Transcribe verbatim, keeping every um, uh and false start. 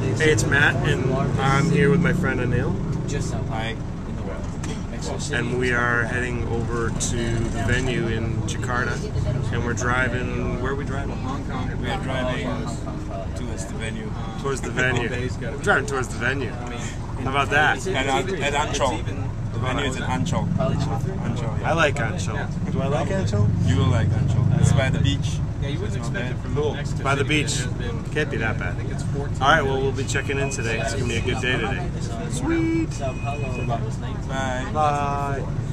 Hey, it's Matt, and I'm here with my friend Anil. Hi. And we are heading over to the venue in Jakarta, and we're driving. Where are we driving? Hong Kong. We are driving towards the venue. Towards the venue. We're driving towards the venue. How about that? At, at Ancol. The venue is in Ancol. Ancol. I like Ancol. Do I like Ancol? You will like Ancol. It's by the beach. Yeah, you wouldn't expect it from Cool. By the beach. Can't be that bad. All right, well, we'll be checking in today. It's going to be a good day today. Sweet. Bye. Bye.